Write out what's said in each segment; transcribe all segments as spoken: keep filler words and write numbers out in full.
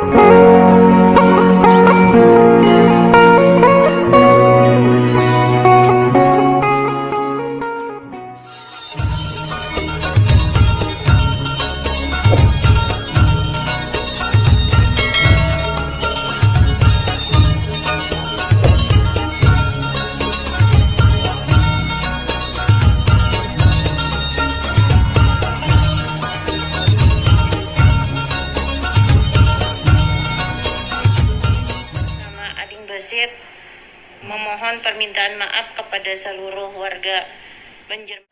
Basit memohon permintaan maaf kepada seluruh warga Banjar.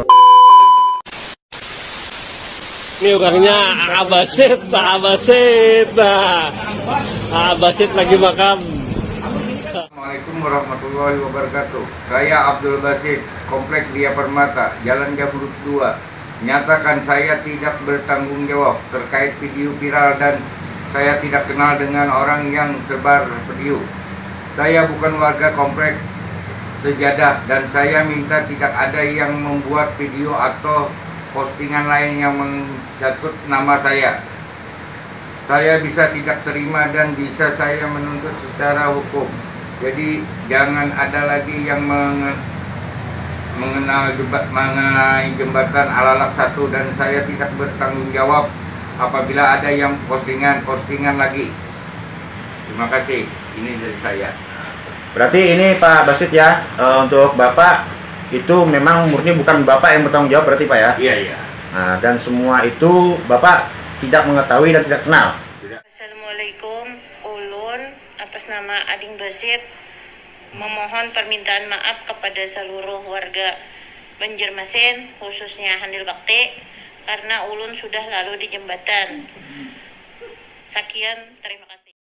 Ini orangnya Abasit, Abasit, nah, Abasit lagi makan. Assalamualaikum warahmatullahi wabarakatuh. Saya Abdul Basit, Kompleks Dia Permata, Jalan Jamrut dua. Nyatakan saya tidak bertanggung jawab terkait video viral dan saya tidak kenal dengan orang yang sebar video. Saya bukan warga kompleks Sejadah dan saya minta tidak ada yang membuat video atau postingan lain yang mencatut nama saya. Saya bisa tidak terima dan bisa saya menuntut secara hukum. Jadi jangan ada lagi yang mengenal jembat, mengenai jembatan Alalak satu dan saya tidak bertanggung jawab apabila ada yang postingan-postingan lagi. Terima kasih. Ini dari saya. Berarti ini Pak Basit ya, e, untuk Bapak itu memang murni bukan Bapak yang bertanggung jawab berarti Pak ya? Iya, iya. Nah, dan semua itu Bapak tidak mengetahui dan tidak kenal? Assalamualaikum, ulun atas nama Ading Basit memohon permintaan maaf kepada seluruh warga Banjarmasin, khususnya Handil Bakti, karena ulun sudah lalu di jembatan. Sekian, terima kasih.